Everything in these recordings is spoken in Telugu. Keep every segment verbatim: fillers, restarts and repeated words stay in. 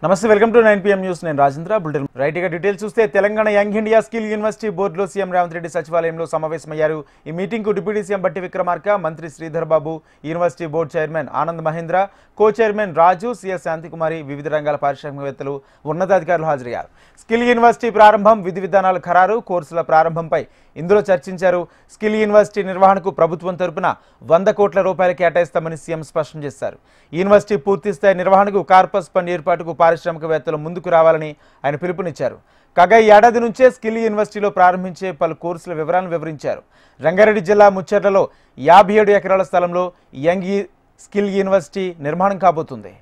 నమస్తే welcome to nine PM news నేను రాజేంద్ర బులెటిన్ రైట్ గా డీటెయిల్స్ చూస్తే Telangana young India skill university బోర్డులో సీఎం రేవంత్ రెడ్డి సచివాలయంలో సమావేశమయ్యారు. ఈ మీటింగ్ కు డిప్యూటీ సీఎం బట్టి విక్రమార్క, మంత్రి Sridhar Babu, university board chairman Anand Mahindra, co chairman Raju, CS Shantikumari, వివిధ రంగాల పారిశ్రామికవేత్తలు, ఉన్నతాధికారులు హాజరయ్యారు. స్కిల్ యూనివర్సిటీ ప్రారంభం, విధి విధానాల ఖరారు, కోర్సుల ప్రారంభంపై ఇందులో చర్చించారు. స్కిల్ యూనివర్సిటీ నిర్వహణకు ప్రభుత్వం తరపున వంద కోట్ల రూపాయలు కేటాయిస్తామని సీఎం స్పష్టం చేశారు. యూనివర్సిటీ పూర్తిస్థాయి నిర్వహణకు కార్పస్ ఫండ్ ఏర్పాటుకు పారిశ్రామికవేత్తలు ముందుకు రావాలని ఆయన పిలుపునిచ్చారు. కాగా ఈ ఏడాది నుంచే స్కిల్ యూనివర్సిటీలో ప్రారంభించే పలు కోర్సుల వివరాలను వివరించారు. రంగారెడ్డి జిల్లా ముచ్చర్లలో యాభై ఏడు ఎకరాల స్థలంలో యంగ్ స్కిల్ యూనివర్సిటీ నిర్మాణం కాబోతుంది.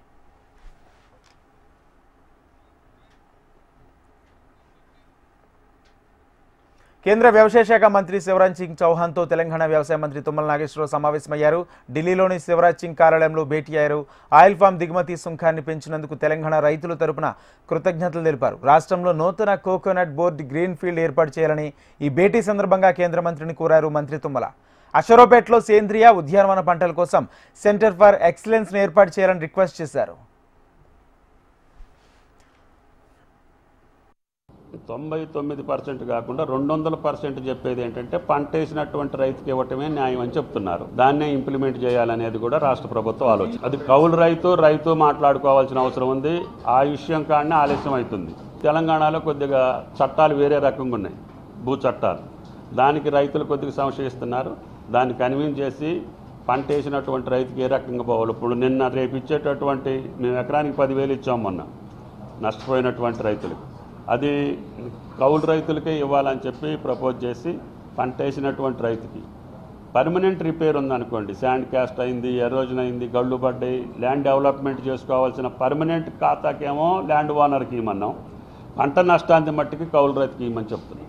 కేంద్ర వ్యవసాయ శాఖ మంత్రి శివరాజ్ సింగ్ చౌహాన్తో తెలంగాణ వ్యవసాయ మంత్రి తుమ్మల నాగేశ్వరరావు సమావేశమయ్యారు. ఢిల్లీలోని శివరాజ్ సింగ్ కార్యాలయంలో భేటీ అయ్యారు. ఆయిల్ ఫామ్ దిగుమతి సుంకాన్ని పెంచినందుకు తెలంగాణ రైతుల తరపున కృతజ్ఞతలు తెలిపారు. రాష్ట్రంలో నూతన కోకోనట్ బోర్డు గ్రీన్ ఫీల్డ్ ఏర్పాటు చేయాలని ఈ భేటీ సందర్భంగా కేంద్ర మంత్రిని కోరారు మంత్రి తుమ్మల. అషరోపేటలో సేంద్రియ ఉద్యానవన పంటల కోసం సెంటర్ ఫర్ ఎక్సలెన్స్ ను ఏర్పాటు చేయాలని రిక్వెస్ట్ చేశారు. తొంభై తొమ్మిది పర్సెంట్ కాకుండా రెండు వందల పర్సెంట్ చెప్పేది ఏంటంటే పంట వేసినటువంటి రైతుకి ఇవ్వటమే న్యాయం అని చెప్తున్నారు. దాన్నే ఇంప్లిమెంట్ చేయాలనేది కూడా రాష్ట్ర ప్రభుత్వం ఆలోచన. అది కౌలు రైతు రైతు మాట్లాడుకోవాల్సిన అవసరం ఉంది. ఆ విషయం కానీ ఆలస్యం అవుతుంది. తెలంగాణలో కొద్దిగా చట్టాలు వేరే రకంగా ఉన్నాయి, భూ చట్టాలు. దానికి రైతులు కొద్దిగా సంశయిస్తున్నారు. దాన్ని కన్విన్స్ చేసి పంట వేసినటువంటి రైతుకి ఏ రకంగా పోవాలి. ఇప్పుడు నిన్న రేపు ఇచ్చేటటువంటి మేము ఎకరానికి పదివేలు ఇచ్చాం మొన్న నష్టపోయినటువంటి రైతులకు. అది కౌలు రైతులకే ఇవ్వాలని చెప్పి ప్రపోజ్ చేసి పంట వేసినటువంటి రైతుకి పర్మనెంట్ రిపేర్ ఉందనుకోండి, శాండ్ క్యాస్ట్ అయింది, ఎరోజన్ అయింది, గళ్ళు పడ్డాయి, ల్యాండ్ డెవలప్మెంట్ చేసుకోవాల్సిన పర్మనెంట్ ఖాతాకేమో ల్యాండ్ ఓనర్కి ఇవ్వమన్నాం. పంట నష్టాన్ని మట్టికి కౌలు రైతుకి ఇవ్వమని చెప్తున్నాం.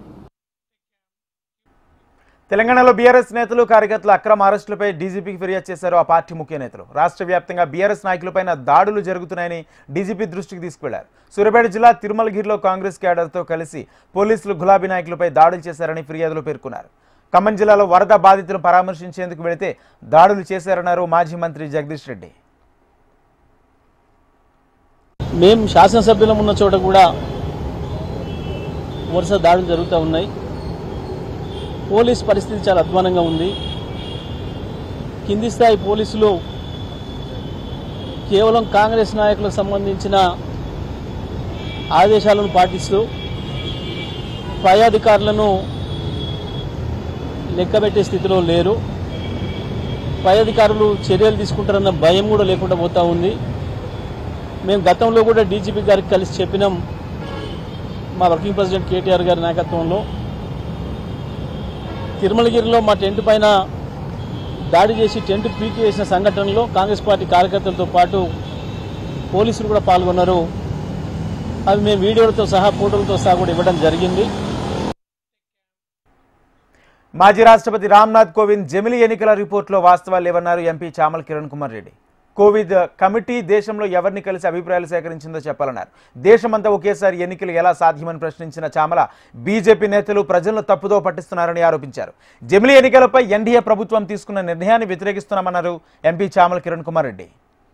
తెలంగాణలో బీఆర్ఎస్ నేతలు కార్యకర్తల అక్రమ అరెస్టులపై డీజీపీకి ఫిర్యాదు చేశారు ఆ పార్టీ ముఖ్య నేతలు. రాష్ట్ర వ్యాప్తంగా బీఆర్ఎస్ నాయకులపైన దాడులు జరుగుతున్నాయని డీజీపీ దృష్టికి తీసుకువెళ్లారు. సూర్యాపేట జిల్లా తిరుమలగిరిలో కాంగ్రెస్ క్యాడర్తో కలిసి పోలీసులు గులాబీ నాయకులపై దాడులు చేశారని ఫిర్యాదులో పేర్కొన్నారు. ఖమ్మం జిల్లాలో వరద బాధితులను పరామర్శించేందుకు వెళితే దాడులు చేశారన్నారు మాజీ మంత్రి జగదీష్ రెడ్డి. మేము శాసనసభ్యులం ఉన్న చోట కూడా వరుస దాడులు జరుగుతూ ఉన్నాయి. పోలీస్ పరిస్థితి చాలా అధ్వానంగా ఉంది. కింది స్థాయి పోలీసులు కేవలం కాంగ్రెస్ నాయకులకు సంబంధించిన ఆదేశాలను పాటిస్తూ పై అధికారులను లెక్కబెట్టే స్థితిలో లేరు. పై అధికారులు చర్యలు తీసుకుంటారన్న భయం కూడా లేకుండా పోతూ ఉంది. మేము గతంలో కూడా డీజీపీ గారికి కలిసి చెప్పినాం. మా వర్కింగ్ ప్రెసిడెంట్ కేటీఆర్ గారి నాయకత్వంలో తిరుమలగిరిలో మా టెంట్ పైన దాడి చేసి టెంట్ పీకి వేసిన సంఘటనలో కాంగ్రెస్ పార్టీ కార్యకర్తలతో పాటు పోలీసులు కూడా పాల్గొన్నారు. అవి మేము వీడియోలతో సహా ఫోటోలతో సహా కూడా ఇవ్వడం జరిగింది. మాజీ రాష్ట్రపతి రామ్నాథ్ కోవింద్ జమిలీ ఎన్నికల రిపోర్టులో వాస్తవాలు లేవన్నారు ఎంపీ చామల కిరణ్ కుమార్ రెడ్డి. కోవిడ్ కమిటీ దేశంలో ఎవరిని కలిసి అభిప్రాయాలు సేకరించిందో చెప్పాలన్నారు. దేశమంతా ఒకేసారి ఎన్నికలు ఎలా సాధ్యమని ప్రశ్నించిన చామల బీజేపీ నేతలు ప్రజలను తప్పుదో పట్టిస్తున్నారని ఆరోపించారు. జమిలీ ఎన్నికలపై ఎన్డీఏ ప్రభుత్వం తీసుకున్న నిర్ణయాన్ని వ్యతిరేకిస్తున్నామన్నారు ఎంపీ చామల కిరణ్ కుమార్ రెడ్డి.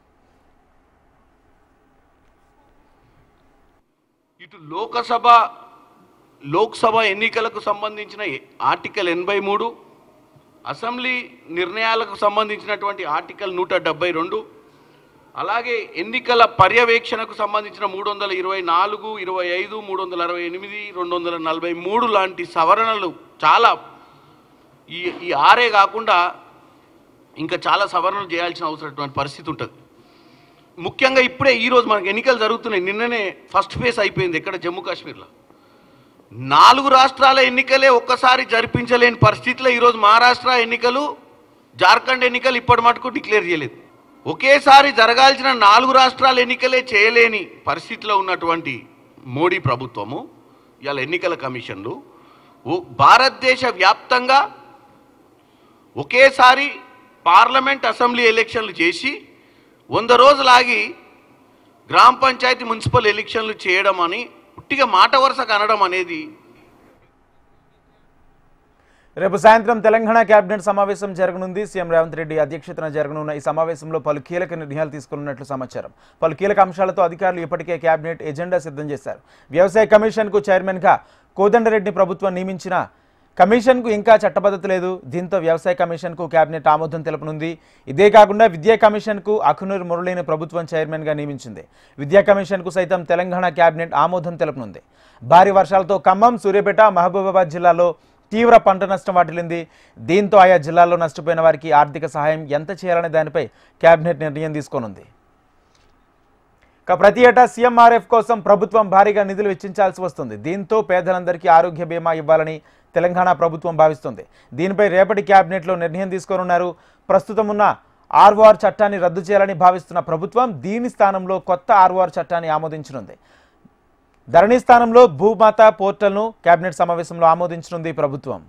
ఇటు లోకసభ లోక్సభ ఎన్నికలకు సంబంధించిన ఆర్టికల్ ఎనభై మూడు, అసెంబ్లీ నిర్ణయాలకు సంబంధించినటువంటి ఆర్టికల్ నూట డెబ్బై రెండు, అలాగే ఎన్నికల పర్యవేక్షణకు సంబంధించిన మూడు వందల ఇరవై నాలుగు ఇరవై ఐదు మూడు వందల అరవై ఎనిమిది రెండు వందల నలభై మూడు లాంటి సవరణలు చాలా ఈ ఈ ఆరే కాకుండా ఇంకా చాలా సవరణలు చేయాల్సిన అవసరమైనటువంటి పరిస్థితి ఉంటుంది. ముఖ్యంగా ఇప్పుడే ఈరోజు మనకు ఎన్నికలు జరుగుతున్నాయి. నిన్ననే ఫస్ట్ ఫేజ్ అయిపోయింది ఎక్కడ జమ్మూ కాశ్మీర్లో. నాలుగు రాష్ట్రాల ఎన్నికలే ఒక్కసారి జరిపించలేని పరిస్థితిలో ఈరోజు మహారాష్ట్ర ఎన్నికలు, జార్ఖండ్ ఎన్నికలు ఇప్పటి మటుకు డిక్లేర్ చేయలేదు. ఒకేసారి జరగాల్సిన నాలుగు రాష్ట్రాల ఎన్నికలే చేయలేని పరిస్థితిలో ఉన్నటువంటి మోడీ ప్రభుత్వము ఇవాళ ఎన్నికల కమిషన్లు భారతదేశ వ్యాప్తంగా ఒకేసారి పార్లమెంట్ అసెంబ్లీ ఎలక్షన్లు చేసి వంద రోజులాగి గ్రామ పంచాయతీ మున్సిపల్ ఎలక్షన్లు చేయడం అని పుట్టిగా మాట వరుస కనడం అనేది రేపు సాయంత్రం తెలంగాణ కేబినెట్ సమావేశం జరగనుంది. సీఎం రేవంత్ రెడ్డి అధ్యక్షతన జరగనున్న ఈ సమావేశంలో పలు కీలక నిర్ణయాలు తీసుకున్నట్లు సమాచారం. పలు కీలక అంశాలతో అధికారులు ఇప్పటికే కేబినెట్ ఎజెండా సిద్ధం చేశారు. వ్యవసాయ కమిషన్కు చైర్మన్గా కోదండరెడ్డిని ప్రభుత్వం నియమించిన కమిషన్కు ఇంకా చట్టబద్ధత లేదు. దీంతో వ్యవసాయ కమిషన్కు కేబినెట్ ఆమోదం తెలపనుంది. ఇదే కాకుండా విద్యా కమిషన్కు అఖనూర్ మురళిని ప్రభుత్వం చైర్మన్గా నియమించింది. విద్యా కమిషన్కు సైతం తెలంగాణ కేబినెట్ ఆమోదం తెలపనుంది. భారీ వర్షాలతో ఖమ్మం, సూర్యాపేట, మహబూబాబాద్ జిల్లాలో తీవ్ర పంట నష్టం వాటిల్లింది. దీంతో ఆయా జిల్లాల్లో నష్టపోయిన వారికి ఆర్థిక సహాయం ఎంత చేయాలనే దానిపై కేబినెట్ నిర్ణయం తీసుకోనుంది. ప్రతి ఏటా సీఎంఆర్ఎఫ్ కోసం ప్రభుత్వం భారీగా నిధులు వెచ్చించాల్సి వస్తుంది. దీంతో పేదలందరికీ ఆరోగ్య బీమా ఇవ్వాలని తెలంగాణ ప్రభుత్వం భావిస్తుంది. దీనిపై రేపటి కేబినెట్లో నిర్ణయం తీసుకోనున్నారు. ప్రస్తుతం ఉన్న ఆర్ఓఆర్ చట్టాన్ని రద్దు చేయాలని భావిస్తున్న ప్రభుత్వం దీని స్థానంలో కొత్త ఆర్ఓఆర్ చట్టాన్ని ఆమోదించనుంది. ధరణి స్థానంలో భూమాత పోర్టల్ను కేబినెట్ సమావేశంలో ఆమోదించనుంది ప్రభుత్వం.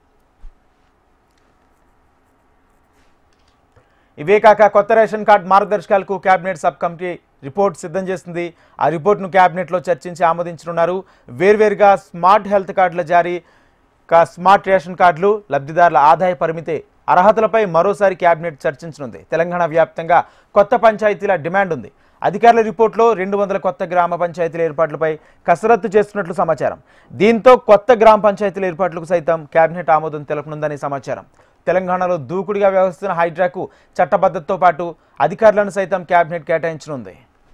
ఇవే కాక కొత్త రేషన్ కార్డు మార్గదర్శకాలకు కేబినెట్ సబ్ కమిటీ రిపోర్ట్ సిద్ధం చేసింది. ఆ రిపోర్ట్ను కేబినెట్లో చర్చించి ఆమోదించనున్నారు. వేర్వేరుగా స్మార్ట్ హెల్త్ కార్డుల జారీ, స్మార్ట్ రేషన్ కార్డులు, లబ్ధిదారుల ఆదాయ పరిమితి, అర్హతలపై మరోసారి కేబినెట్ చర్చించనుంది. తెలంగాణ వ్యాప్తంగా కొత్త పంచాయతీల డిమాండ్ ఉంది. అధికారుల రిపోర్ట్లో రెండు వందల కొత్త గ్రామ పంచాయతీల ఏర్పాట్లపై కసరత్తు చేస్తున్నట్లు సమాచారం. దీంతో కొత్త గ్రామ పంచాయతీల ఏర్పాట్లకు సైతం కేబినెట్ ఆమోదం తెలపనుందని సమాచారం. తెలంగాణలో దూకుడుగా వ్యవహరిస్తున్న హైడ్రాకు చట్టబద్ధతతో పాటు అధికారులను సైతం కేబినెట్ కేటాయించనుంది.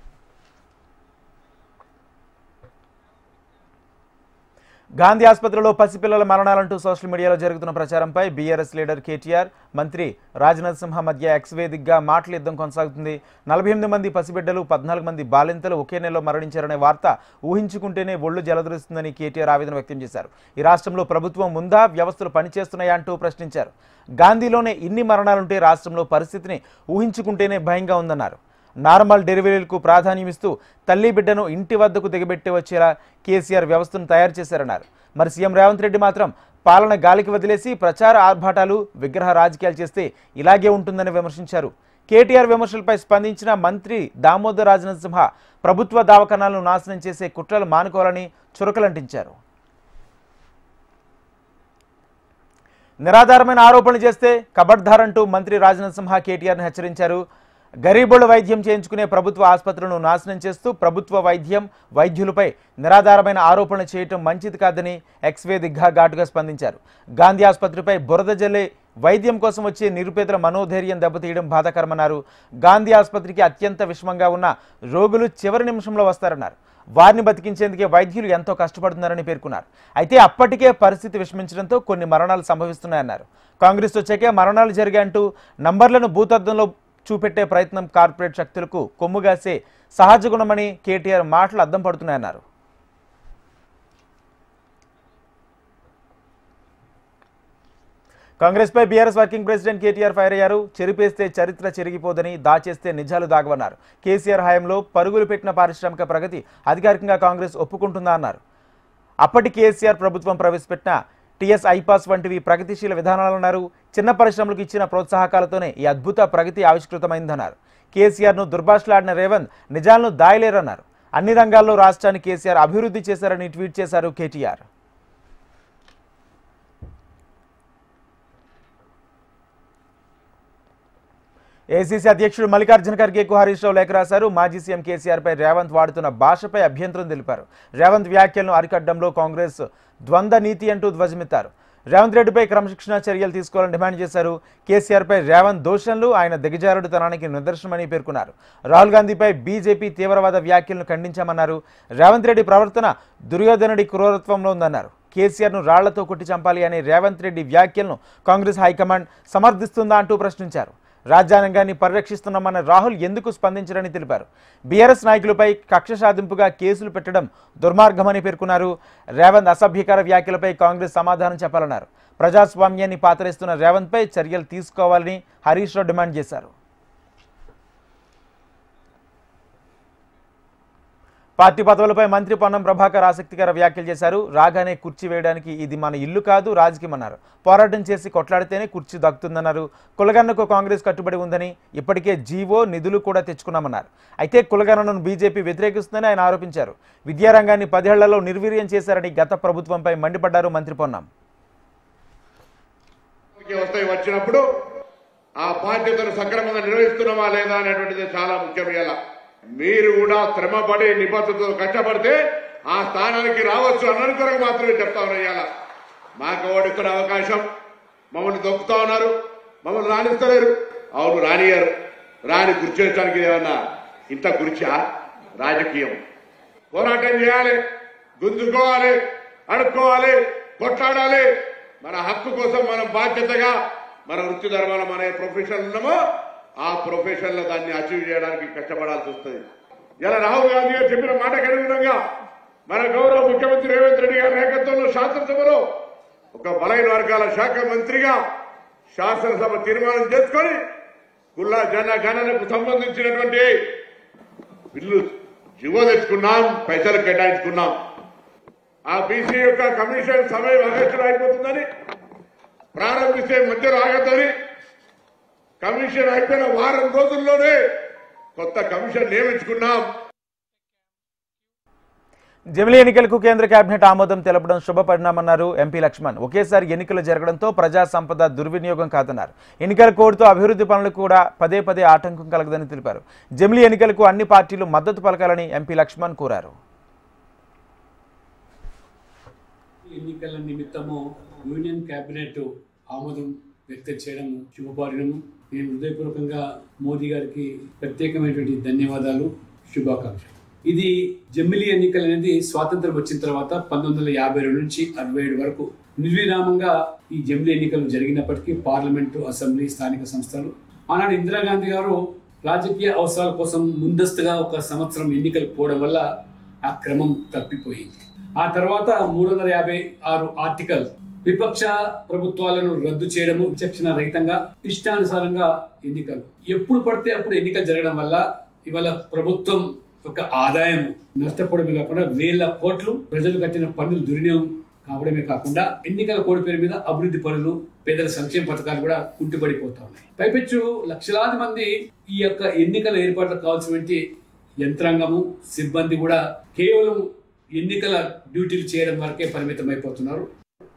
గాంధీ ఆసుపత్రిలో పసిపిల్లల మరణాలంటూ సోషల్ మీడియాలో జరుగుతున్న ప్రచారంపై బీఆర్ఎస్ లీడర్ కేటీఆర్, మంత్రి రాజ్నాథ్ సింహ మధ్య ఎక్స్ వేదికగా మాటల యుద్ధం కొనసాగుతుంది. నలభై ఎనిమిది మంది పసిబిడ్డలు, పద్నాలుగు మంది బాలింతలు ఒకే నెలలో మరణించారనే వార్త ఊహించుకుంటేనే ఒళ్ళు జలదరిస్తుందని కేటీఆర్ ఆవేదన వ్యక్తం చేశారు. ఈ రాష్ట్రంలో ప్రభుత్వం ఉందా, వ్యవస్థలు పనిచేస్తున్నాయా అంటూ ప్రశ్నించారు. గాంధీలోనే ఇన్ని మరణాలుంటే రాష్ట్రంలో పరిస్థితిని ఊహించుకుంటేనే భయంగా ఉందన్నారు. నార్మల్ డెలివరీలకు ప్రాధాన్యం ఇస్తూ తల్లి బిడ్డను ఇంటి వద్దకు దిగబెట్టి వచ్చేలా కేసీఆర్ వ్యవస్థను తయారు చేశారన్నారు. మరి సీఎం రేవంత్ రెడ్డి మాత్రం పాలన గాలికి వదిలేసి ప్రచార ఆర్భాటాలు, విగ్రహ రాజకీయాలు చేస్తే ఇలాగే ఉంటుందని విమర్శించారు. కేటీఆర్ విమర్శలపై స్పందించిన మంత్రి దామోదర్ రాజనరసింహ ప్రభుత్వ దవాఖానాలను నాశనం చేసే కుట్రలు మానుకోవాలని చురకలంటించారు. నిరాధారమైన ఆరోపణలు చేస్తే కబడ్దారంటూ మంత్రి రాజనరసింహ కేటీఆర్ను హెచ్చరించారు. గరీబుల వైద్యం చేయించుకునే ప్రభుత్వ ఆసుపత్రులను నాశనం చేస్తూ ప్రభుత్వ వైద్యం, వైద్యులపై నిరాధారమైన ఆరోపణలు చేయటం మంచిది కాదని ఎక్స్ వేదికగా ఘాటుగా స్పందించారు. గాంధీ ఆసుపత్రిపై బురద జల్లే వైద్యం కోసం వచ్చే నిరుపేదల మనోధైర్యం దెబ్బతీయడం బాధాకరమన్నారు. గాంధీ ఆసుపత్రికి అత్యంత విషమంగా ఉన్న రోగులు చివరి నిమిషంలో వస్తారన్నారు. వారిని బతికించేందుకే వైద్యులు ఎంతో కష్టపడుతున్నారని పేర్కొన్నారు. అయితే అప్పటికే పరిస్థితి విషమించడంతో కొన్ని మరణాలు సంభవిస్తున్నాయన్నారు. కాంగ్రెస్ వచ్చాకే మరణాలు జరిగాయంటూ నంబర్లను భూతద్దంలో చూపెట్టే ప్రయత్నం కార్పొరేట్ శక్తులకు కొమ్ముగాసే సహజ గుణమని కేటీఆర్ మాటలు అద్దం పడుతున్నాయన్నారు. కాంగ్రెస్పై BRS working president KTR fire అయ్యారు. చెరిపేస్తే చరిత్ర చెరిగిపోదని, దాచేస్తే నిజాలు దాగవన్నారు. కేసీఆర్ హయాంలో పరుగులు పెట్టిన పారిశ్రామిక ప్రగతి అధికారికంగా కాంగ్రెస్ ఒప్పుకుంటుందా అన్నారు. అప్పటి కేసీఆర్ ప్రభుత్వం ప్రవేశపెట్టిన టీఎస్ ఐపాస్ వంటివి ప్రగతిశీల విధానాలన్నారు. చిన్న పరిశ్రమలకు ఇచ్చిన ప్రోత్సాహకాలతోనే ఈ అద్భుత ప్రగతి ఆవిష్కృతమైందన్నారు. కేసీఆర్ను దుర్భాషలాడిన రేవంత్ నిజాలను దాయలేరన్నారు. అన్ని రంగాల్లో రాష్ట్రాన్ని కేసీఆర్ అభివృద్ధి చేశారని ట్వీట్ చేశారు కేటీఆర్. ఏసీసీ అధ్యక్షుడు మల్లికార్జున ఖర్గేకు హరీష్ రావు లేఖ రాశారు. మాజీ సీఎం కేసీఆర్పై రేవంత్ వాడుతున్న భాషపై అభ్యంతరం తెలిపారు. రేవంత్ వ్యాఖ్యలను అరికట్టడంలో కాంగ్రెస్ ద్వంద్వ నీతి అంటూ ధ్వజమెత్తారు. రేవంత్ రెడ్డిపై క్రమశిక్షణ చర్యలు తీసుకోవాలని డిమాండ్ చేశారు. కేసీఆర్పై రేవంత్ దోషణలు ఆయన దిగజారుడుతనానికి నిదర్శనమని పేర్కొన్నారు. రాహుల్ గాంధీపై బీజేపీ తీవ్రవాద వ్యాఖ్యలను ఖండించామన్నారు. రేవంత్ రెడ్డి ప్రవర్తన దుర్యోధనుడి క్రూరత్వంలో ఉందన్నారు. కేసీఆర్ను రాళ్లతో కొట్టి చంపాలి అనే రేవంత్ రెడ్డి వ్యాఖ్యలను కాంగ్రెస్ హైకమాండ్ సమర్థిస్తుందా అంటూ ప్రశ్నించారు. రాజ్యాంగాన్ని పరిరక్షిస్తున్నామన్న రాహుల్ ఎందుకు స్పందించరని తెలిపారు. బీఆర్ఎస్ నాయకులపై కక్ష సాధింపుగా కేసులు పెట్టడం దుర్మార్గమని పేర్కొన్నారు. రేవంత్ అసభ్యకర వ్యాఖ్యలపై కాంగ్రెస్ సమాధానం చెప్పాలన్నారు. ప్రజాస్వామ్యాన్ని పాతరేస్తున్న రేవంత్పై చర్యలు తీసుకోవాలని హరీష్ రావు డిమాండ్ చేశారు. పార్టీ పదవులపై మంత్రి పొన్నం ప్రభాకర్ ఆసక్తికర వ్యాఖ్యలు చేశారు. రాగానే కుర్చీ వేయడానికి ఇది మన ఇల్లు కాదు, రాజకీయం అన్నారు. పోరాటం చేసి కొట్లాడితేనే కుర్చీ దక్కుతుందన్నారు. కులగన్నకు కాంగ్రెస్ కట్టుబడి ఉందని, ఇప్పటికే జీవో నిధులు కూడా తెచ్చుకున్నామన్నారు. అయితే కులగన్నను బీజేపీ వ్యతిరేకిస్తుందని ఆయన ఆరోపించారు. విద్యారంగాన్ని పదేళ్లలో నిర్వీర్యం చేశారని గత ప్రభుత్వంపై మండిపడ్డారు మంత్రి పొన్నం. వస్తాయి వచ్చినప్పుడు ఆ బాధ్యతను సక్రమంగా నిర్వహిస్తున్నామా లేదా అనేటువంటిది చాలా ముఖ్యం. ఇలా మీరు కూడా శ్రమపడి నిబద్ధతతో కష్టపడితే ఆ స్థానానికి రావచ్చు అన్నది కొరకు మాత్రమే చెప్తా ఉన్నా. ఇలా మాకు ఓడిస్తున్న అవకాశం మమ్మల్ని దొక్కుతా ఉన్నారు, మమ్మల్ని రాణిస్తలేరు. అవును రానియారు, రాని కూర్చోడానికి ఏమన్నా ఇంత కుర్చా? రాజకీయం పోరాటం చేయాలి, గుంజుకోవాలి, అడుక్కోవాలి, కొట్లాడాలి. మన హక్కు కోసం మనం బాధ్యతగా మన వృత్తి ధర్మాలు మన ప్రొఫెషన్ ఉన్నామో ఆ ప్రొఫెషన్ లో దాన్ని అచీవ్ చేయడానికి కష్టపడాల్సి వస్తుంది. ఇలా రాహుల్ గాంధీ గారు చెప్పిన మాటకు అనుగుణంగా మన గౌరవ ముఖ్యమంత్రి రేవంత్ రెడ్డి గారి నాయకత్వంలో శాసనసభలో ఒక బలైన వర్గాల శాఖ మంత్రిగా శాసనసభ తీర్మానం చేసుకొని కుల జన గణనకు సంబంధించినటువంటి బిల్లు జీవో తెచ్చుకున్నాం, పైసలు కేటాయించుకున్నాం. ఆ బీసీ యొక్క కమిషన్ సమయం ఆగస్టులో అయిపోతుందని ప్రారంభిస్తే మధ్యలో ఆగద్దని కమిషన్ అయిపోయిన వారం రోజుల్లోనే కొత్త కమిషన్ నియమించుకున్నాం. జమిలీ ఎన్నికలకు కేంద్ర కేబినెట్ ఆమోదం తెలపడం శుభపరిణామన్నారు ఎంపీ లక్ష్మణ్. ఒకేసారి ఎన్నికలు జరగడంతో ప్రజా సంపద దుర్వినియోగం కాదన్నారు. ఎన్నికల కోడ్తో అభివృద్ధి పనులకు కూడా పదే పదే ఆటంకం కలగదని తెలిపారు. జమిలీ ఎన్నికలకు అన్ని పార్టీలు మద్దతు పలకాలని ఎంపీ లక్ష్మణ్ కోరారు. ఎన్నికల నిమిత్తము యూనియన్ కేబినెట్ ఆమోదం వ్యక్తం చేయడం శుభపరిణామం. నేను హృదయపూర్వకంగా మోదీ గారికి ప్రత్యేకమైనటువంటి ధన్యవాదాలు, శుభాకాంక్షలు. ఇది జమిలీ ఎన్నికలు అనేది స్వాతంత్రం వచ్చిన తర్వాత పంతొమ్మిది వందల యాభై రెండు నుంచి అరవై ఏడు వరకు నిర్విరామంగా ఈ జమిలీ ఎన్నికలు జరిగినప్పటికీ పార్లమెంటు, అసెంబ్లీ, స్థానిక సంస్థలు ఆనాడు ఇందిరాగాంధీ గారు రాజకీయ అవసరాల కోసం ముందస్తుగా ఒక సంవత్సరం ఎన్నికలు పోవడం వల్ల ఆ క్రమం తప్పిపోయింది. ఆ తర్వాత మూడు వందల యాభై ఆరు ఆర్టికల్ విపక్ష ప్రభుత్వాలను రద్దు చేయడము, విచక్షణ రహితంగా ఇష్టానుసారంగా ఎన్నికలు ఎప్పుడు పడితే అప్పుడు ఎన్నికలు జరగడం వల్ల ఇవాళ ప్రభుత్వం ఒక ఆదాయం నష్టపోవడమే కాకుండా వేల కోట్లు ప్రజలు కట్టిన పన్నులు దుర్వినియోగం కావడమే కాకుండా ఎన్నికల కోడ్ పేరు మీద అభివృద్ధి పనులు, పేదల సంక్షేమ పథకాలు కూడా కుంటుపడిపోతా ఉన్నాయి. పైపెచ్చు లక్షలాది మంది ఈ యొక్క ఎన్నికల ఏర్పాట్లకు కావాల్సినటువంటి యంత్రాంగము, సిబ్బంది కూడా కేవలం ఎన్నికల డ్యూటీలు చేయడం వరకే పరిమితం అయిపోతున్నారు.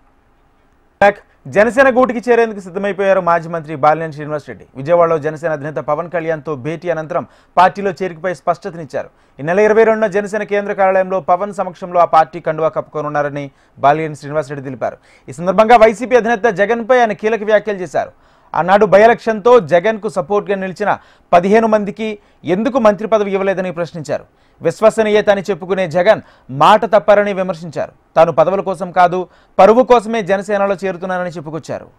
జనసేన గూటికి చేరేందుకు సిద్ధమైపోయారు మాజీ మంత్రి బాలినేని శ్రీనివాసరెడ్డి. విజయవాడలో జనసేన అధినేత పవన్ కళ్యాణ్తో భేటీ అనంతరం పార్టీలో చేరికపై స్పష్టతనిచ్చారు. ఈ నెల ఇరవై రెండున జనసేన కేంద్ర కార్యాలయంలో పవన్ సమక్షంలో ఆ పార్టీ కండువా కప్పుకోనున్నారని బాలినేని శ్రీనివాసరెడ్డి తెలిపారు. ఈ సందర్భంగా వైసీపీ అధినేత జగన్పై ఆయన కీలక వ్యాఖ్యలు చేశారు. ఆనాడు బై ఎలక్షన్తో జగన్కు సపోర్ట్గా నిలిచిన పదిహేను మందికి ఎందుకు మంత్రి పదవి ఇవ్వలేదని ప్రశ్నించారు. విశ్వసనీయత అని చెప్పుకునే జగన్ మాట తప్పారని విమర్శించారు. తాను పదవుల కోసం కాదు, పరువు కోసమే జనసేనలో చేరుతున్నానని చెప్పుకొచ్చారు.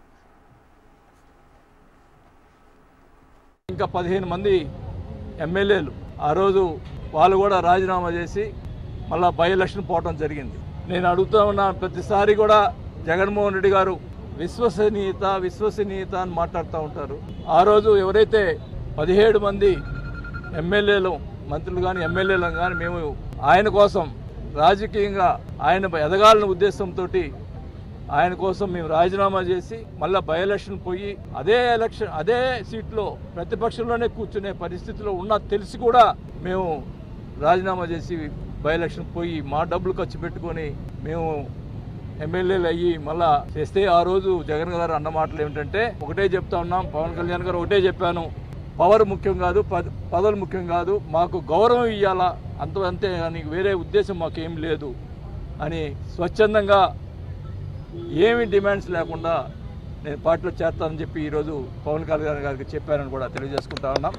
ఇంకా పదిహేను మంది ఎమ్మెల్యేలు ఆ రోజు వాళ్ళు కూడా రాజీనామా చేసి మళ్ళా బై ఎలక్షన్ పోవడం జరిగింది. నేను అడుగుతా ఉన్నా, ప్రతిసారి కూడా జగన్మోహన్ రెడ్డి గారు విశ్వసనీయత విశ్వసనీయత అని మాట్లాడుతూ ఉంటారు. ఆ రోజు ఎవరైతే పదిహేడు మంది ఎమ్మెల్యేలు, మంత్రులు కానీ ఎమ్మెల్యేలు కానీ మేము ఆయన కోసం రాజకీయంగా ఆయన ఎదగాలన్న ఉద్దేశంతో ఆయన కోసం మేము రాజీనామా చేసి మళ్ళీ బై ఎలక్షన్ పోయి అదే ఎలక్షన్ అదే సీట్లో ప్రతిపక్షంలోనే కూర్చునే పరిస్థితిలో ఉన్న తెలిసి కూడా మేము రాజీనామా చేసి బై ఎలక్షన్ పోయి మా డబ్బులు ఖర్చు పెట్టుకొని మేము ఎమ్మెల్యేలు అయ్యి మళ్ళా చేస్తే ఆ రోజు జగన్ గారు అన్న మాటలు ఏమిటంటే, ఒకటే చెప్తా ఉన్నాం, పవన్ కళ్యాణ్ గారు ఒకటే చెప్పాను, పవర్ ముఖ్యం కాదు, పదవులు ముఖ్యం కాదు, మాకు గౌరవం ఇవ్వాలా అంత అంతే కానీ వేరే ఉద్దేశం మాకేం లేదు అని స్వచ్ఛందంగా ఏమి డిమాండ్స్ లేకుండా నేను పార్టీలో చేస్తానని చెప్పి ఈరోజు పవన్ కళ్యాణ్ గారికి చెప్పానని కూడా తెలియజేసుకుంటా ఉన్నాం.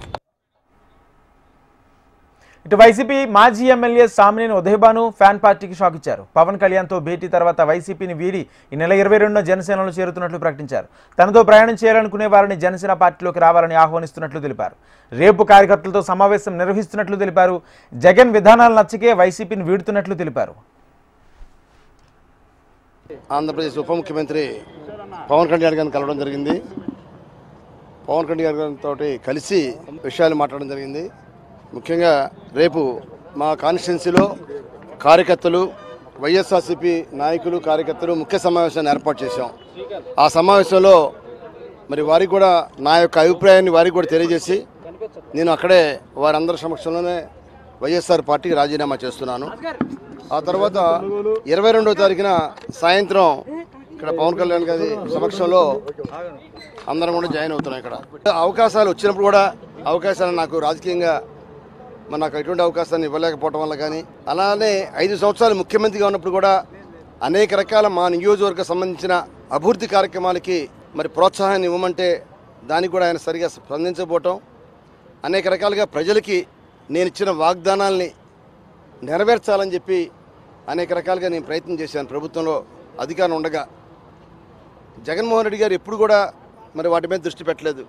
ఇటు వైసీపీ మాజీ ఎమ్మెల్యే సామినేని ఉదయభాను ఫ్యాన్ పార్టీకి షాక్ ఇచ్చారు. పవన్ కళ్యాణ్తో భేటీ తర్వాత వైసీపీని వీడి ఈ నెల ఇరవై రెండున జనసేనలో చేరుతున్నట్లు ప్రకటించారు. తనతో ప్రయాణం చేయాలనుకునే వారిని జనసేన పార్టీలోకి రావాలని ఆహ్వానిస్తున్నట్లు తెలిపారు. రేపు కార్యకర్తలతో సమావేశం నిర్వహిస్తున్నట్లు తెలిపారు. జగన్ విధానాలు నచ్చకే వైసీపీని వీడుతున్నట్లు తెలిపారు. ఆంధ్రప్రదేశ్ ఉప ముఖ్యమంత్రి పవన్ కళ్యాణ్ గారిని కలవడం జరిగింది. పవన్ కళ్యాణ్ గారితో కలిసి విషయాలు మాట్లాడడం జరిగింది. ముఖ్యంగా రేపు మా కాన్స్టిట్యున్సీలో కార్యకర్తలు, వైఎస్ఆర్సీపీ నాయకులు, కార్యకర్తలు ముఖ్య సమావేశాన్ని ఏర్పాటు చేశాం. ఆ సమావేశంలో మరి వారికి కూడా నా యొక్క అభిప్రాయాన్ని వారికి కూడా తెలియజేసి నేను అక్కడే వారందరి సమక్షంలోనే వైఎస్ఆర్ పార్టీకి రాజీనామా చేస్తున్నాను. ఆ తర్వాత ఇరవై రెండవ తారీఖున సాయంత్రం ఇక్కడ పవన్ కళ్యాణ్ గారి సమక్షంలో అందరం కూడా జాయిన్ అవుతున్నాం. ఇక్కడ అవకాశాలు వచ్చినప్పుడు కూడా అవకాశాలు నాకు రాజకీయంగా మరి నాకు ఎటువంటి అవకాశాన్ని ఇవ్వలేకపోవడం వల్ల కానీ, అలానే ఐదు సంవత్సరాలు ముఖ్యమంత్రిగా ఉన్నప్పుడు కూడా అనేక రకాల మా నియోజకవర్గ సంబంధించిన అభివృద్ధి కార్యక్రమాలకి మరి ప్రోత్సాహాన్ని ఇవ్వమంటే దానికి కూడా ఆయన సరిగా స్పందించకపోవటం, అనేక రకాలుగా ప్రజలకి నేను ఇచ్చిన వాగ్దానాల్ని నెరవేర్చాలని చెప్పి అనేక రకాలుగా నేను ప్రయత్నం చేశాను. ప్రభుత్వంలో అధికారం ఉండగా జగన్మోహన్ రెడ్డి గారు ఎప్పుడు కూడా మరి వాటి మీద దృష్టి పెట్టలేదు.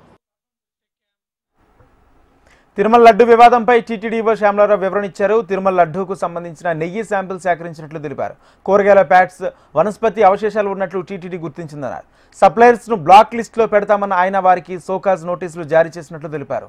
తిరుమల లడ్డు వివాదంపై టీటీడీఓ శ్యామలారావు వివరణ ఇచ్చారు. తిరుమల లడ్డూకు సంబంధించిన నెయ్యి శాంపిల్ సేకరించినట్లు తెలిపారు. కూరగాయల ప్యాట్స్, వనస్పతి అవశేషాలు ఉన్నట్లు టీటీడీ గుర్తించిందన్నారు. సప్లయర్స్ ను బ్లాక్ లిస్ట్ లో పెడతామన్న ఆయన వారికి సోకాజ్ నోటీసులు జారీ చేసినట్లు తెలిపారు.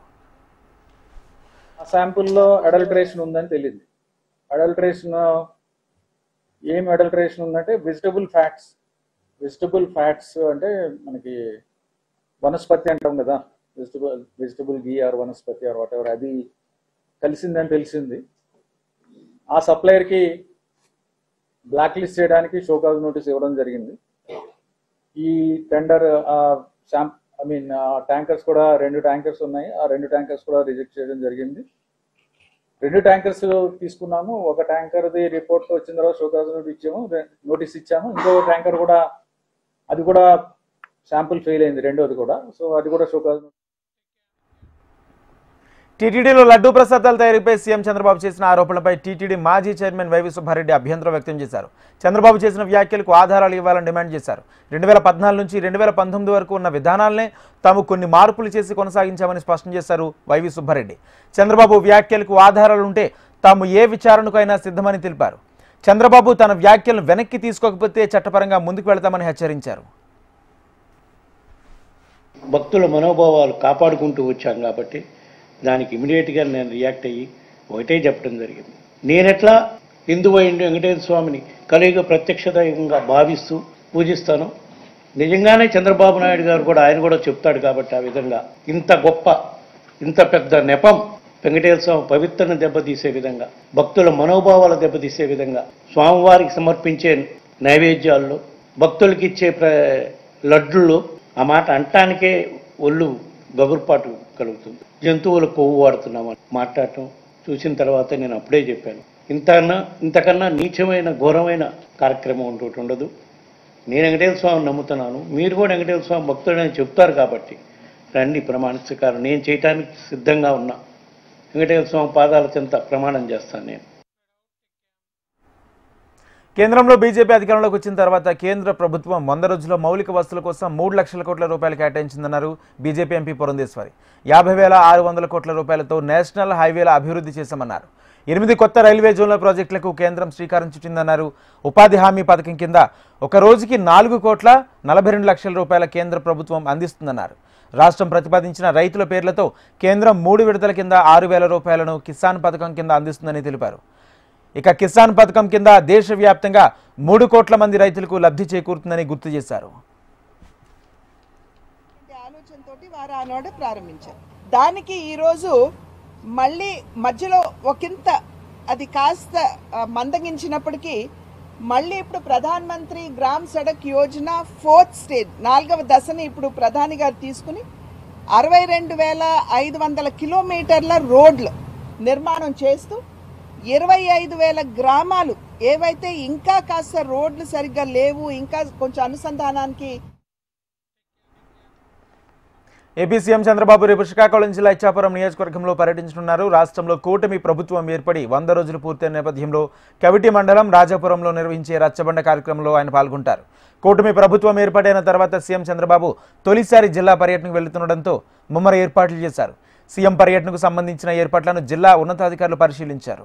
ఆ శాంపుల్లో అడల్టరేషన్ ఉందని తెలియదు. అడల్టరేషన్ ఏం అడల్టరేషన్ ఉందంటే వెజిటబుల్ ఫ్యాట్స్ వెజిటబుల్ ఫ్యాట్స్ అంటే మనకి వనస్పతి అంటాం కదా, vegetable vegetable ghee or vanaspati or whatever, అది కలిసిందని తెలిసింది. ఆ సప్లయర్కి బ్లాక్ లిస్ట్ చేయడానికి షోకాజ్ నోటీస్ ఇవ్వడం జరిగింది. ఈ టెండర్ శాంప్ ఐ మీన్ ట్యాంకర్స్ కూడా రెండు ట్యాంకర్స్ ఉన్నాయి. ఆ రెండు ట్యాంకర్స్ కూడా రిజెక్ట్ చేయడం జరిగింది. రెండు ట్యాంకర్స్ తీసుకున్నాము. ఒక ట్యాంకర్ది రిపోర్ట్ వచ్చిన తర్వాత షోకాజ్ నోటీస్ ఇచ్చాము నోటీస్ ఇచ్చాము ఇంకో ట్యాంకర్ కూడా అది కూడా శాంపుల్ ఫెయిల్ అయింది, రెండోది కూడా. సో అది కూడా షోకాజ్. టీటీడీలో లడ్డూ ప్రసాదాల తయారీపై సీఎం చంద్రబాబు చేసిన ఆరోపణలపై టీటీడీ మాజీ చైర్మన్ వైవి సుబ్బారెడ్డి అభ్యంతరం వ్యక్తం చేశారు. చంద్రబాబు చేసిన వ్యాఖ్యలకు ఆధారాలు ఇవ్వాలని డిమాండ్ చేశారు. రెండు వేల పద్నాలుగు నుంచి రెండు వేల పంతొమ్మిది వరకు ఉన్న విధానాలనే తాము కొన్ని మార్పులు చేసి కొనసాగించామని స్పష్టం చేశారు వైవి సుబ్బారెడ్డి. చంద్రబాబు వ్యాఖ్యలకు ఆధారాలుంటే తాము ఏ విచారణకైనా సిద్ధమని తెలిపారు. చంద్రబాబు తన వ్యాఖ్యలను వెనక్కి తీసుకోకపోతే చట్టపరంగా ముందుకు వెళతామని హెచ్చరించారు. భక్తుల మనోభావాలు కాపాడుకుంటూ వచ్చాం కాబట్టి దానికి ఇమీడియట్గా నేను రియాక్ట్ అయ్యి ఒకటే చెప్పడం జరిగింది. నేనెట్లా హిందువైండు వెంకటేశ్వర స్వామిని కలియుగ ప్రత్యక్ష దైవంగా భావిస్తూ పూజిస్తాను, నిజంగానే చంద్రబాబు నాయుడు గారు కూడా ఆయన కూడా చెప్తాడు కాబట్టి ఆ విధంగా ఇంత గొప్ప ఇంత పెద్ద నెపం వెంకటేశ్వర స్వామి పవిత్రను దెబ్బతీసే విధంగా, భక్తుల మనోభావాలు దెబ్బతీసే విధంగా, స్వామివారికి సమర్పించే నైవేద్యాల్లో, భక్తులకి ఇచ్చే ప్ర లడ్డుల్లో ఆ మాట అంటానికే ఒళ్ళు గగుర్పాటు కలుగుతుంది. జంతువుల కొవ్వు వాడుతున్నామని మాట్లాడటం చూసిన తర్వాత నేను అప్పుడే చెప్పాను, ఇంతకన్నా ఇంతకన్నా నీచమైన ఘోరమైన కార్యక్రమం ఉంటూ ఉండదు. నేను వెంకటేశ్వర స్వామిని నమ్ముతున్నాను, మీరు కూడా వెంకటేశ్వర స్వామి భక్తుడని చెప్తారు కాబట్టి రండి ప్రమాణించకారు, నేను చేయటానికి సిద్ధంగా ఉన్నా. వెంకటేశ్వర స్వామి పాదాల చెంత ప్రమాణం చేస్తాను నేను. కేంద్రంలో బీజేపీ అధికారంలోకి వచ్చిన తర్వాత కేంద్ర ప్రభుత్వం వంద రోజుల్లో మౌలిక వసతుల కోసం మూడు లక్షల కోట్ల రూపాయలు కేటాయించిందన్నారు బీజేపీ ఎంపీ పురంధేశ్వరి. యాభై వేల ఆరు వందల కోట్ల రూపాయలతో నేషనల్ హైవేల అభివృద్ధి చేశామన్నారు. ఎనిమిది కొత్త రైల్వే జోన్ల ప్రాజెక్టులకు కేంద్రం శ్రీకారం చుట్టిందన్నారు. ఉపాధి హామీ పథకం కింద ఒక రోజుకి నాలుగు కోట్ల నలభై రెండు లక్షల రూపాయల కేంద్ర ప్రభుత్వం అందిస్తుందన్నారు. రాష్ట్రం ప్రతిపాదించిన రైతుల పేర్లతో కేంద్రం మూడు విడతల కింద ఆరు వేల రూపాయలను కిసాన్ పథకం కింద అందిస్తుందని తెలిపారు. ఇక కిసాన్ పథకం కింద దేశవ్యాప్తంగా మూడు కోట్ల మంది రైతులకు లబ్ధి చేకూరుతుందని గుర్తు చేశారు. ఆలోచనతోటి వారు ఆనాడు ప్రారంభించారు. దానికి ఈరోజు మళ్ళీ మధ్యలో ఒకంత అది కాస్త మందగించినప్పటికీ మళ్ళీ ఇప్పుడు ప్రధాన మంత్రి గ్రామ్ సడక్ యోజన ఫోర్త్ స్టేజ్ నాలుగవ దశని ఇప్పుడు ప్రధాని గారు తీసుకుని అరవై రెండు వేల ఐదు వందల కిలోమీటర్ల రోడ్లు నిర్మాణం చేస్తూ ఇరవై ఐదు వేల గ్రామాలు ఏవైతే ఇంకా కాస్త రోడ్లు సరిగ్గా లేవు, ఇంకా కొంచెం అనుసంధానానికి. ఏపీ సీఎం చంద్రబాబు రేపు శ్రీకాకుళం జిల్లా ఇచ్చాపురం నియోజకవర్గంలో పర్యటించనున్నారు. రాష్ట్రంలో కూటమి ప్రభుత్వం ఏర్పడి వంద రోజులు పూర్తయిన నేపథ్యంలో కవిటి మండలం రాజాపురంలో నిర్వహించే రచ్చబండ కార్యక్రమంలో ఆయన పాల్గొంటారు. కూటమి ప్రభుత్వం ఏర్పాటైన తర్వాత సీఎం చంద్రబాబు తొలిసారి జిల్లా పర్యటనకు వెళ్తుండటంతో ముమ్మర ఏర్పాట్లు చేశారు. సీఎం పర్యటనకు సంబంధించిన ఏర్పాట్లను జిల్లా ఉన్నతాధికారులు పరిశీలించారు.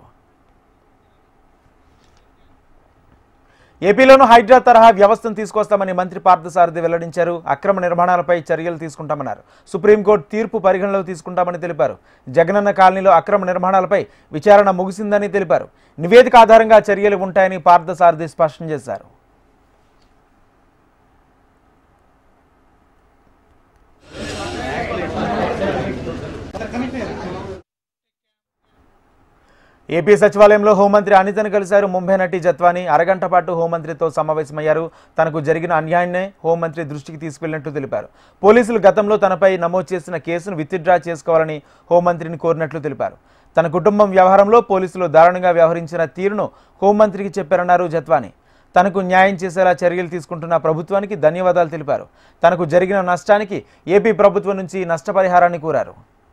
ఏపీలోనూ హైడ్రా తరహా వ్యవస్థను తీసుకొస్తామని మంత్రి పార్థసారథి వెల్లడించారు. అక్రమ నిర్మాణాలపై చర్యలు తీసుకుంటామన్నారు. సుప్రీంకోర్టు తీర్పు పరిగణలోకి తీసుకుంటామని తెలిపారు. జగనన్న కాలనీలో అక్రమ నిర్మాణాలపై విచారణ ముగిసిందని తెలిపారు. నివేదిక ఆధారంగా చర్యలు ఉంటాయని పార్థసారథి స్పష్టం చేశారు. ఏపీ సచివాలయంలో హోంమంత్రి అనితను కలిశారు ముంబై నటి జత్వాని. అరగంట పాటు హోంమంత్రితో సమావేశమయ్యారు. తనకు జరిగిన అన్యాయాన్నే హోంమంత్రి దృష్టికి తీసుకెళ్లినట్టు తెలిపారు. పోలీసులు గతంలో తనపై నమోదు చేసిన కేసును విత్డ్రా చేసుకోవాలని హోంమంత్రిని కోరినట్లు తెలిపారు. తన కుటుంబం వ్యవహారంలో పోలీసులు దారుణంగా వ్యవహరించిన తీరును హోంమంత్రికి చెప్పారన్నారు జత్వాని. తనకు న్యాయం చేసేలా చర్యలు తీసుకుంటున్న ప్రభుత్వానికి ధన్యవాదాలు తెలిపారు. తనకు జరిగిన నష్టానికి ఏపీ ప్రభుత్వం నుంచి నష్టపరిహారాన్ని కోరారు.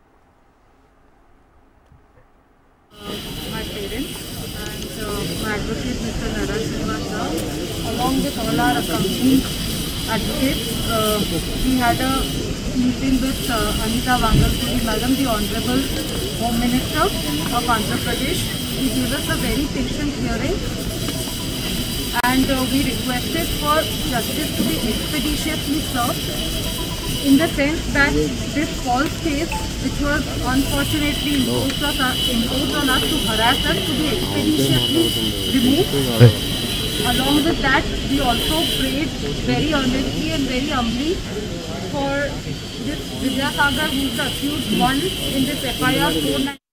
Advocate Mister Narasimha sir, along with all our accompanying advocates, uh, we had a meeting with uh, Anita Vangalpuri Madam, the Honorable Home Minister of Andhra Pradesh. He gave us a very patient hearing, and uh, we requested for justice to be expeditiously served, in the sense that this false case, which was unfortunately imposed on us, imposed on us to harass us, to be expeditiously removed. Along with that, we also prayed very earnestly and very humbly for this Vidyasagar, who is the accused one in this F I R four nine.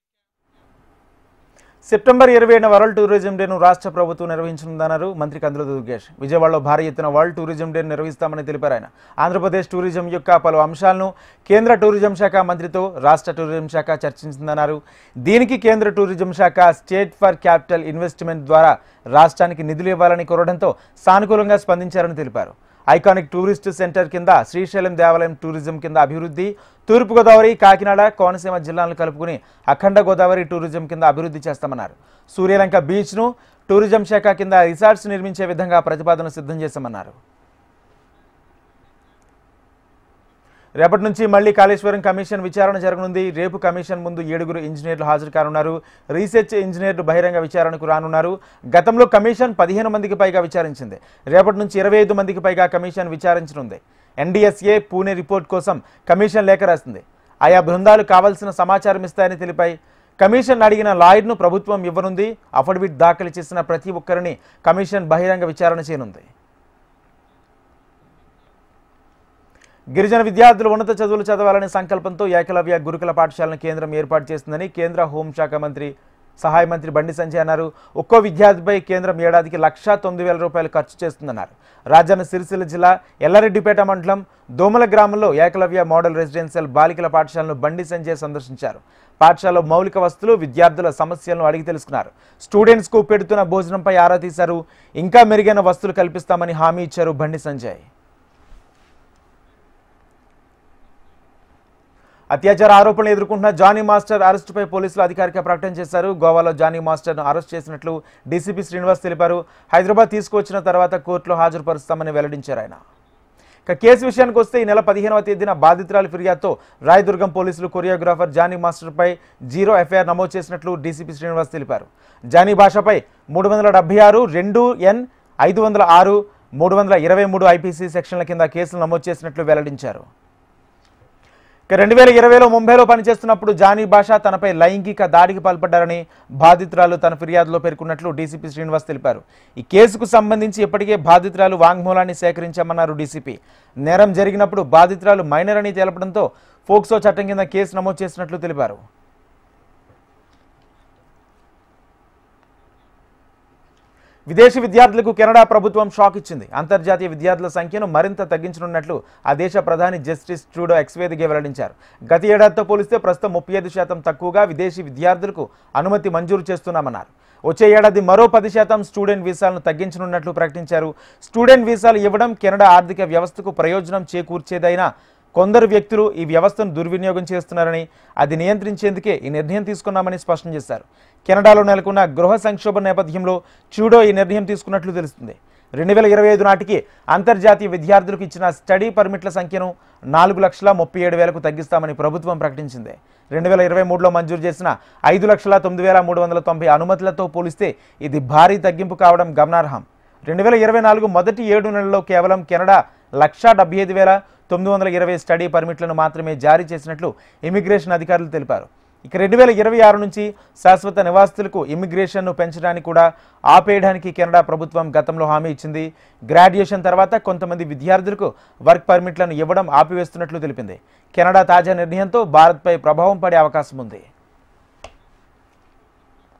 September ఇరవై ఏడున వరల్డ్ టూరిజం డేను రాష్ట్ర ప్రభుత్వం నిర్వహించనుందన్నారు మంత్రి కందుల దుర్గేష్. విజయవాడలో భారీ ఎత్తున వరల్డ్ టూరిజం డేను నిర్వహిస్తామని తెలిపారు ఆయన. ఆంధ్రప్రదేశ్ టూరిజం యొక్క పలు అంశాలను కేంద్ర టూరిజం శాఖ మంత్రితో రాష్ట్ర టూరిజం శాఖ చర్చించిందన్నారు. దీనికి కేంద్ర టూరిజం శాఖ స్టేట్ ఫర్ క్యాపిటల్ ఇన్వెస్ట్మెంట్ ద్వారా రాష్ట్రానికి నిధులు ఇవ్వాలని కోరడంతో సానుకూలంగా స్పందించారని తెలిపారు. ఐకానిక్ టూరిస్ట్ సెంటర్ కింద శ్రీశైలం దేవాలయం టూరిజం కింద అభివృద్ధి, తూర్పుగోదావరి, కాకినాడ, కోనసీమ జిల్లాలను కలుపుకుని అఖండ గోదావరి టూరిజం కింద అభివృద్ధి చేస్తామన్నారు. సూర్యలంక బీచ్ను టూరిజం శాఖ కింద రిసార్ట్స్ నిర్మించే విధంగా ప్రతిపాదన సిద్ధం చేశామన్నారు. రేపటి నుంచి మళ్లీ కాళేశ్వరం కమిషన్ విచారణ జరగనుంది. రేపు కమిషన్ ముందు ఏడుగురు ఇంజనీర్లు హాజరు కానున్నారు. రీసెర్చ్ ఇంజనీర్లు బహిరంగ విచారణకు రానున్నారు. గతంలో కమిషన్ పదిహేను మందికి పైగా విచారించింది. రేపటి నుంచి ఇరవై ఐదు మందికి పైగా కమిషన్ విచారించనుంది. ఎన్డీఎస్ఏ పూణే రిపోర్ట్ కోసం కమిషన్ లేఖ రాసింది. ఆయా బృందాలు కావాల్సిన సమాచారం ఇస్తాయని తెలిపాయి. కమిషన్ అడిగిన లాయర్ను ప్రభుత్వం ఇవ్వనుంది. అఫిడవిట్ దాఖలు చేసిన ప్రతి ఒక్కరిని కమిషన్ బహిరంగ విచారణ చేయనుంది. గిరిజన విద్యార్థులు ఉన్నత చదువులు చదవాలనే సంకల్పంతో ఏకలవ్య గురుకుల పాఠశాలను కేంద్రం ఏర్పాటు చేస్తుందని కేంద్ర హోంశాఖ మంత్రి సహాయ మంత్రి బండి సంజయ్ అన్నారు. ఒక్కో విద్యార్థిపై కేంద్రం ఏడాదికి లక్షా తొమ్మిది వేల రూపాయలు ఖర్చు చేస్తుందన్నారు. రాజన్న సిరిసిల్ల జిల్లా ఎల్లారెడ్డిపేట మండలం దోమల గ్రామంలో ఏకలవ్య మోడల్ రెసిడెన్షియల్ బాలికల పాఠశాలను బండి సంజయ్ సందర్శించారు. పాఠశాలలో మౌలిక వస్తువులు, విద్యార్థుల సమస్యలను అడిగి తెలుసుకున్నారు. స్టూడెంట్స్కు పెడుతున్న భోజనంపై ఆరా తీశారు. ఇంకా మెరుగైన వస్తువులు కల్పిస్తామని హామీ ఇచ్చారు బండి సంజయ్. అత్యాచార ఆరోపణలు ఎదుర్కొంటున్న జానీ మాస్టర్ అరెస్టుపై పోలీసులు అధికారిక ప్రకటన చేశారు. గోవాలో జానీ మాస్టర్ను అరెస్ట్ చేసినట్లు డీసీపీ శ్రీనివాస్ తెలిపారు. హైదరాబాద్ తీసుకువచ్చిన తర్వాత కోర్టులో హాజరుపరుస్తామని వెల్లడించారు ఆయన. ఇక కేసు విషయానికి వస్తే ఈ నెల పదిహేనవ తేదీన బాధితురాలి ఫిర్యాదుతో రాయదుర్గం పోలీసులు కొరియోగ్రాఫర్ జానీ మాస్టర్పై జీరో ఎఫ్ఐఆర్ నమోదు చేసినట్లు డీసీపీ శ్రీనివాస్ తెలిపారు. జానీ భాషపై మూడు వందల డెబ్బై ఆరు రెండు ఎన్ ఐదు వందల ఆరు మూడు వందల ఇరవై మూడు ఐపీసీ సెక్షన్ల కింద కేసులు నమోదు చేసినట్లు వెల్లడించారు. రెండు వేల ఇరవైలో ముంబైలో పనిచేస్తున్నప్పుడు జానీ భాష తనపై లైంగిక దాడికి పాల్పడ్డారని బాధితురాలు తన ఫిర్యాదులో పేర్కొన్నట్లు డీసీపీ శ్రీనివాస్ తెలిపారు. ఈ కేసుకు సంబంధించి ఇప్పటికే బాధితురాలు వాంగ్మూలాన్ని సేకరించామన్నారు డీసీపీ. నేరం జరిగినప్పుడు బాధితురాలు మైనర్ అని తెలపడంతో ఫోక్సో చట్టం కింద కేసు నమోదు చేసినట్లు తెలిపారు. విదేశీ విద్యార్థులకు కెనడా ప్రభుత్వం షాక్ ఇచ్చింది. అంతర్జాతీయ విద్యార్థుల సంఖ్యను మరింత తగ్గించనున్నట్లు ఆ దేశ ప్రధాని జస్టిస్ ట్రూడో ఎక్స్వేదిగే వెల్లడించారు. గత ఏడాదితో పోలిస్తే ప్రస్తుతం ముప్పై ఐదు శాతం తక్కువగా విదేశీ విద్యార్థులకు అనుమతి మంజూరు చేస్తున్నామన్నారు. వచ్చే ఏడాది మరో పది శాతం స్టూడెంట్ వీసాలను తగ్గించనున్నట్లు ప్రకటించారు. స్టూడెంట్ వీసాలు ఇవ్వడం కెనడా ఆర్థిక వ్యవస్థకు ప్రయోజనం చేకూర్చేదైనా కొందరు వ్యక్తులు ఈ వ్యవస్థను దుర్వినియోగం చేస్తున్నారని, అది నియంత్రించేందుకే ఈ నిర్ణయం తీసుకున్నామని స్పష్టం చేశారు. కెనడాలో నెలకొన్న గృహ సంక్షోభం నేపథ్యంలో ట్రూడో ఈ నిర్ణయం తీసుకున్నట్లు తెలుస్తుంది. రెండు వేల ఇరవై ఐదు నాటికి అంతర్జాతీయ విద్యార్థులకు ఇచ్చిన స్టడీ పర్మిట్ల సంఖ్యను నాలుగు లక్షల ముప్పై ఏడు వేలకు తగ్గిస్తామని ప్రభుత్వం ప్రకటించింది. రెండు వేల ఇరవై మూడులో మంజూరు చేసిన ఐదు లక్షల తొమ్మిది వేల మూడు వందల తొంభై అనుమతులతో పోలిస్తే ఇది భారీ తగ్గింపు కావడం గమనార్హం. రెండు వేల ఇరవై నాలుగు మొదటి ఏడు నెలల్లో కేవలం కెనడా లక్షా డెబ్బై ఐదు వేల తొమ్మిది వందల ఇరవై స్టడీ పర్మిట్లను మాత్రమే జారీ చేసినట్లు ఇమిగ్రేషన్ అధికారులు తెలిపారు. ఇక రెండు వేల ఇరవై ఆరు నుంచి శాశ్వత నివాసితులకు ఇమిగ్రేషన్ను పెంచడానికి కూడా ఆపేయడానికి కెనడా ప్రభుత్వం గతంలో హామీ ఇచ్చింది. గ్రాడ్యుయేషన్ తర్వాత కొంతమంది విద్యార్థులకు వర్క్ పర్మిట్లను ఇవ్వడం ఆపివేస్తున్నట్లు తెలిపింది. కెనడా తాజా నిర్ణయంతో భారత్పై ప్రభావం పడే అవకాశం ఉంది.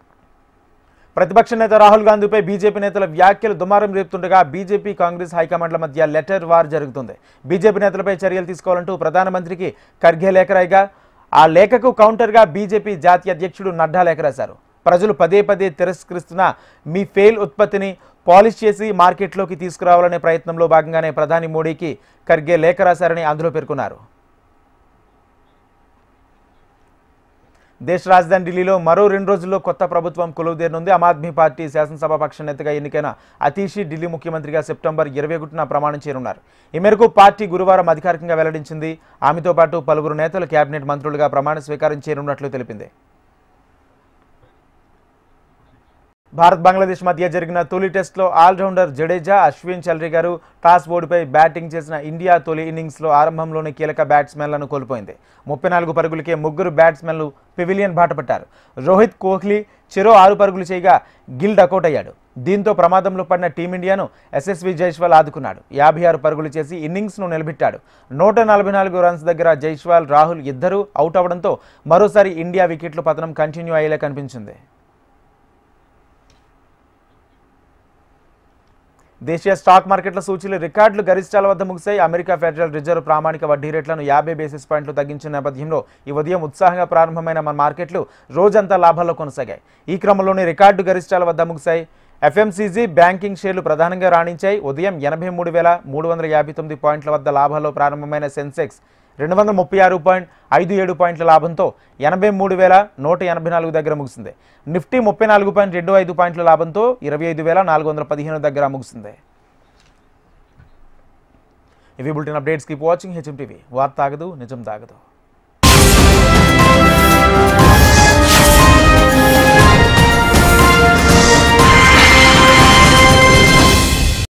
ప్రతిపక్ష నేత రాహుల్ గాంధీపై బీజేపీ నేతల వ్యాఖ్యలు దుమారం రేపుతుండగా బీజేపీ కాంగ్రెస్ హైకమాండ్ల మధ్య లెటర్ వార్ జరుగుతుంది. బీజేపీ నేతలపై చర్యలు తీసుకోవాలంటూ ప్రధానమంత్రికి ఖర్గే లేఖ రాయగా ఆ లేఖకు కౌంటర్గా బీజేపీ జాతీయ అధ్యక్షుడు నడ్డా లేఖ రాశారు. ప్రజలు పదే పదే తిరస్కరిస్తున్న మీ ఫెయిల్ ఉత్పత్తిని పాలిష్ చేసి మార్కెట్లోకి తీసుకురావాలనే ప్రయత్నంలో భాగంగానే ప్రధాని మోడీకి ఖర్గే లేఖ రాశారని అందులో పేర్కొన్నారు. దేశ రాజధాని ఢిల్లీలో మరో రెండు రోజుల్లో కొత్త ప్రభుత్వం కొలువుదేరనుంది. ఆమ్ ఆద్మీ పార్టీ శాసనసభ పక్ష నేతగా ఎన్నికైన అతీషి ఢిల్లీ ముఖ్యమంత్రిగా సెప్టెంబర్ ఇరవై ఒకటిన ప్రమాణం చేయనున్నారు. ఈ మేరకు పార్టీ గురువారం అధికారికంగా వెల్లడించింది. ఆమెతో పాటు పలువురు నేతలు కేబినెట్ మంత్రులుగా ప్రమాణ స్వీకారం చేయనున్నట్లు తెలిపింది. భారత్ బంగ్లాదేశ్ మధ్య జరిగిన తొలి టెస్ట్లో ఆల్రౌండర్ జడేజా, అశ్విన్ చల్రీ గారు టాస్ ఓడిపై బ్యాటింగ్ చేసిన ఇండియా తొలి ఇన్నింగ్స్లో ఆరంభంలోనే కీలక బ్యాట్స్మెన్లను కోల్పోయింది. ముప్పై నాలుగు పరుగులకే ముగ్గురు బ్యాట్స్మెన్లు పెవిలియన్ బాటపట్టారు. రోహిత్ కోహ్లీ చెరో ఆరు పరుగులు చేయగా గిల్ డకౌట్ అయ్యాడు. దీంతో ప్రమాదంలో పడిన టీమిండియాను ఎస్ఎస్వి జైస్వాల్ ఆదుకున్నాడు. యాభై ఆరు పరుగులు చేసి ఇన్నింగ్స్ను నిలబెట్టాడు. నూట నలభై నాలుగు రన్స్ దగ్గర జైస్వాల్, రాహుల్ ఇద్దరూ అవుట్ అవడంతో మరోసారి ఇండియా వికెట్లు పతనం కంటిన్యూ అయ్యేలా కనిపించింది. దేశీయ స్టాక్ మార్కెట్ల సూచీలు రికార్డులు గరిష్టాల వద్ద ముగిశాయి. అమెరికా ఫెడరల్ రిజర్వ్ ప్రామాణిక వడ్డీ రేట్లను యాభై బేసిస్ పాయింట్లు తగ్గించిన నేపథ్యంలో ఈ ఉదయం ఉత్సాహంగా ప్రారంభమైన మన మార్కెట్లు రోజంతా లాభాల్లో కొనసాగాయి. ఈ క్రమంలోనే రికార్డు గరిష్టాల వద్ద ముగిశాయి. ఎఫ్ఎంసీజీ, బ్యాంకింగ్ షేర్లు ప్రధానంగా రాణించాయి. ఉదయం ఎనభై మూడు వేల మూడు వందల యాభై తొమ్మిది పాయింట్ల వద్ద లాభాల్లో ప్రారంభమైన సెన్సెక్స్ రెండు వందల ముప్పై ఆరు పాయింట్ ఐదు ఏడు పాయింట్ల లాభంతో ఎనభై మూడు వేల నూట ఎనభై నాలుగు దగ్గర ముగిసింది. నిఫ్టీ ముప్పై నాలుగు పాయింట్ రెండు ఐదు పాయింట్ల లాభంతో ఇరవై ఐదు వేల నాలుగు వందల పదిహేను దగ్గర ముగిసింది. ఇవి bulletin updates. Keep watching HM TV. వార్త తాగదు, నిజం తాగదు.